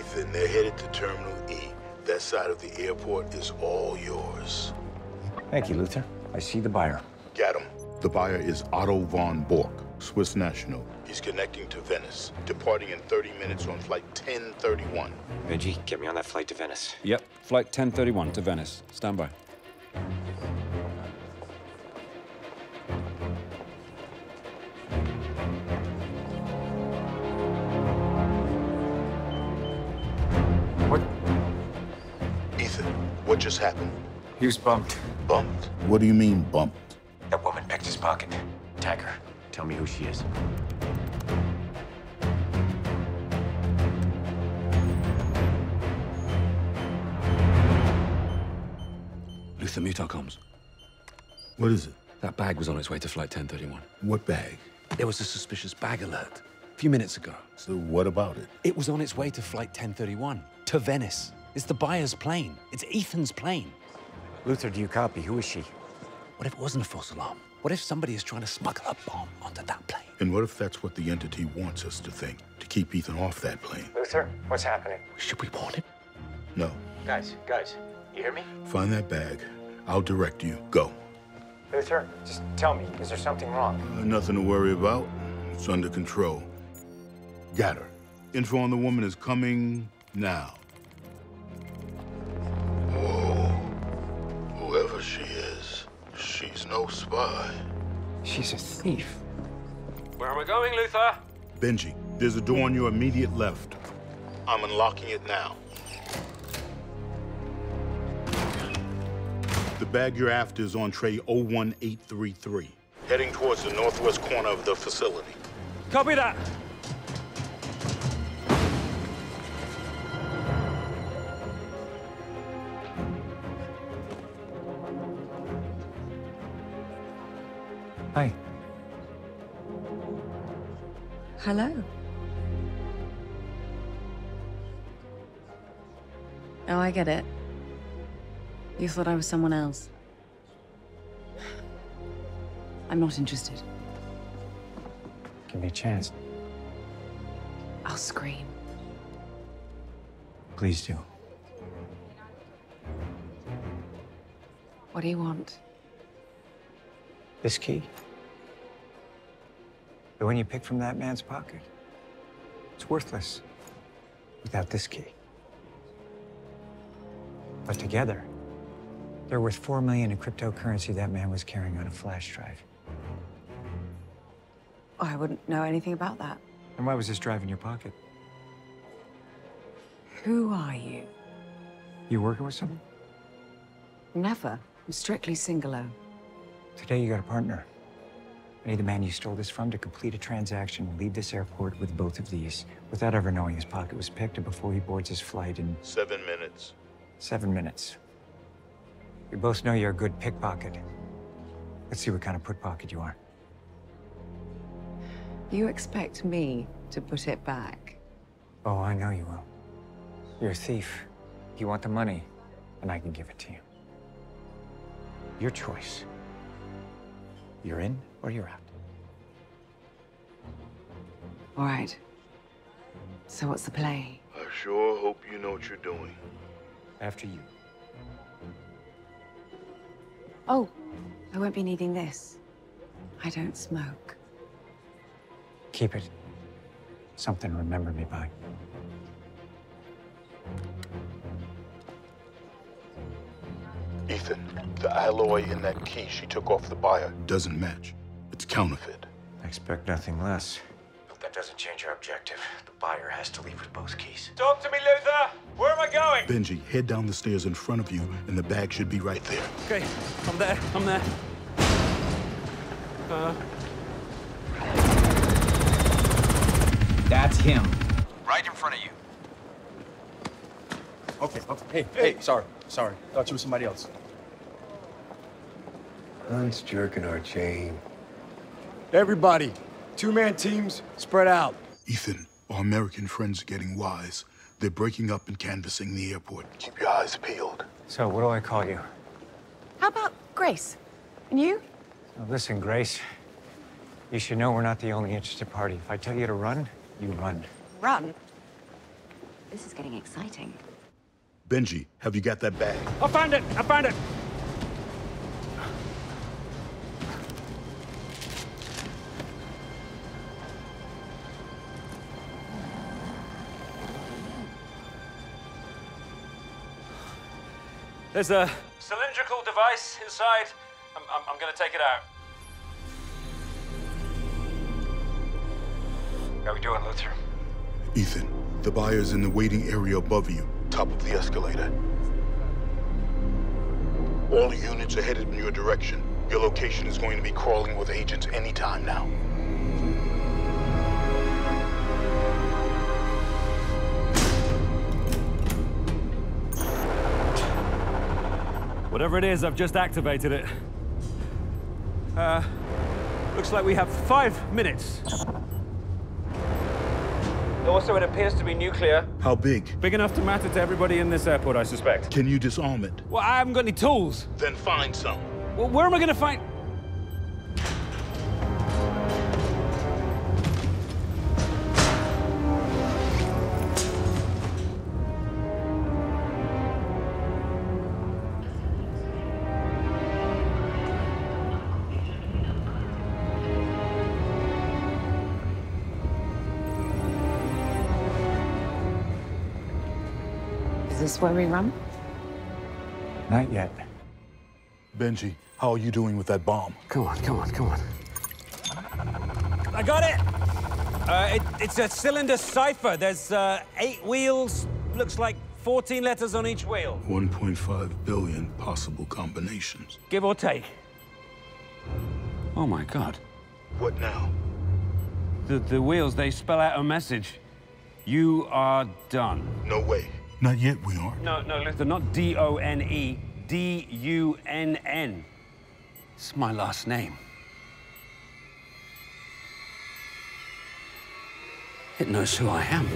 Ethan, they're headed to Terminal E. That side of the airport is all yours. Thank you, Luther. I see the buyer. Got him. The buyer is Otto von Bork, Swiss national. He's connecting to Venice, departing in 30 minutes on flight 1031. Benji, get me on that flight to Venice. Yep, flight 1031 to Venice. Stand by. What? Ethan, what just happened? He was bumped. Bumped? What do you mean, bumped? That woman picked his pocket. Tag her. Tell me who she is. Luther, Mutar comms. What is it? That bag was on its way to flight 1031. What bag? There was a suspicious bag alert a few minutes ago. So what about it? It was on its way to flight 1031, to Venice. It's the buyer's plane. It's Ethan's plane. Luther, do you copy? Who is she? What if it wasn't a false alarm? What if somebody is trying to smuggle a bomb onto that plane? And what if that's what the entity wants us to think? To keep Ethan off that plane? Luther, what's happening? Should we warn him? No. Guys, you hear me? Find that bag. I'll direct you. Go. Luther, just tell me, is there something wrong? Nothing to worry about. It's under control. Got her. Info on the woman is coming now. Whoa. Whoever she is, she's no spy. She's a thief. Where are we going, Luther? Benji, there's a door on your immediate left. I'm unlocking it now. The bag you're after is on tray 01833, heading towards the northwest corner of the facility. Copy that. Hi. Hello. Oh, I get it. You thought I was someone else. I'm not interested. Give me a chance. I'll scream. Please do. What do you want? This key? The one you picked from that man's pocket? It's worthless without this key. But together, they're worth $4 million in cryptocurrency that man was carrying on a flash drive. Oh, I wouldn't know anything about that. And why was this drive in your pocket? Who are you? You working with someone? Never. I'm strictly singolo. Today you got a partner. I need the man you stole this from to complete a transaction and leave this airport with both of these without ever knowing his pocket was picked and before he boards his flight in 7 minutes. 7 minutes. We both know you're a good pickpocket. Let's see what kind of pickpocket you are. You expect me to put it back? Oh, I know you will. You're a thief. You want the money, and I can give it to you. Your choice. You're in or you're out. All right. So what's the play? I sure hope you know what you're doing. After you. Oh, I won't be needing this. I don't smoke. Keep it. Something to remember me by. Ethan, the alloy in that key she took off the buyer doesn't match. It's counterfeit. I expect nothing less. But that doesn't change our objective. The buyer has to leave with both keys. Talk to me, Luther. Where am I going? Benji, head down the stairs in front of you, and the bag should be right there. Okay, I'm there. That's him. Right in front of you. Okay. Hey, sorry. Thought you were somebody else. Hunt's jerking our chain. Everybody, two-man teams, spread out. Ethan, our American friends are getting wise. They're breaking up and canvassing the airport. Keep your eyes peeled. So, what do I call you? How about Grace? And you? Now, listen, Grace. You should know we're not the only interested party. If I tell you to run, you run. Run. This is getting exciting. Benji, have you got that bag? I found it! I found it! There's a cylindrical device inside. I'm gonna take it out. How we doing, Luther? Ethan, the buyer's in the waiting area above you, top of the escalator. All units are headed in your direction. Your location is going to be crawling with agents anytime now. Whatever it is, I've just activated it. Looks like we have 5 minutes. Also, it appears to be nuclear. How big? Big enough to matter to everybody in this airport, I suspect. Can you disarm it? Well, I haven't got any tools. Then find some. Well, where am I gonna find... Is this where we run? Not yet. Benji, how are you doing with that bomb? Come on, come on, come on. I got it! It's a cylinder cipher. There's 8 wheels, looks like 14 letters on each wheel. 1.5 billion possible combinations. Give or take. Oh my God. What now? The wheels, they spell out a message. You are done. No way. Not yet, we aren't. No, Luther, not D-O-N-E, D-U-N-N. It's my last name. It knows who I am.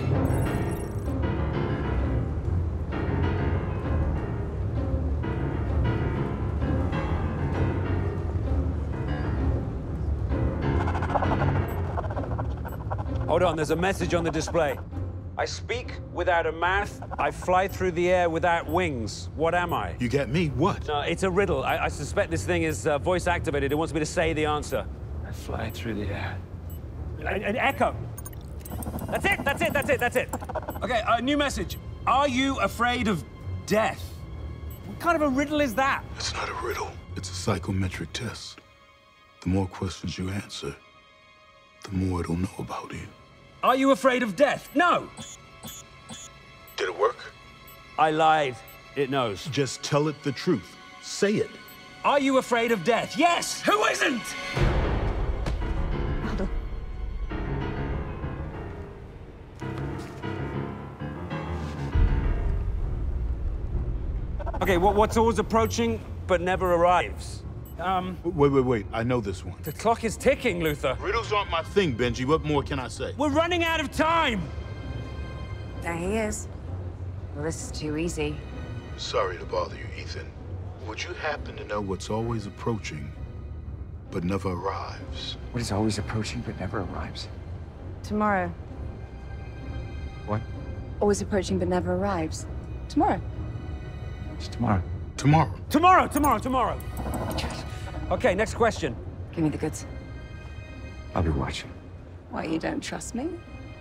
Hold on, there's a message on the display. I speak without a mouth. I fly through the air without wings. What am I? You get me? What? No, it's a riddle. I suspect this thing is voice activated. It wants me to say the answer. I fly through the air. An echo. That's it, that's it, that's it, that's it. Okay, new message. Are you afraid of death? What kind of a riddle is that? It's not a riddle. It's a psychometric test. The more questions you answer, the more it'll know about you. Are you afraid of death? No. Did it work? I lied. It knows. Just tell it the truth. Say it. Are you afraid of death? Yes. Who isn't? Aldo. Okay, what's always approaching but never arrives? Wait. I know this one. The clock is ticking, Luther. Riddles aren't my thing, Benji. What more can I say? We're running out of time. There he is. Well, this is too easy. Sorry to bother you, Ethan. Would you happen to know what's always approaching, but never arrives? What is always approaching but never arrives? Tomorrow. What? Always approaching but never arrives. Tomorrow. It's tomorrow. Tomorrow. Tomorrow. Okay, next question. Give me the goods. I'll be watching. Why, you don't trust me?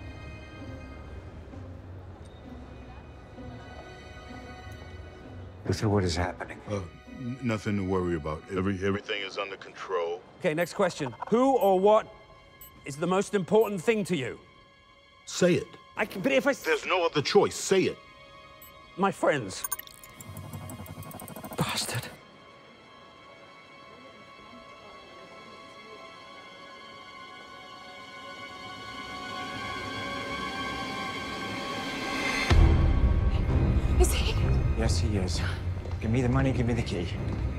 Luther, what is happening? Nothing to worry about. Everything is under control. Okay, next question. Who or what is the most important thing to you? Say it. But if I... There's no other choice. Say it. My friends. Bastard. Is he? Yes, he is. Give me the money, give me the key.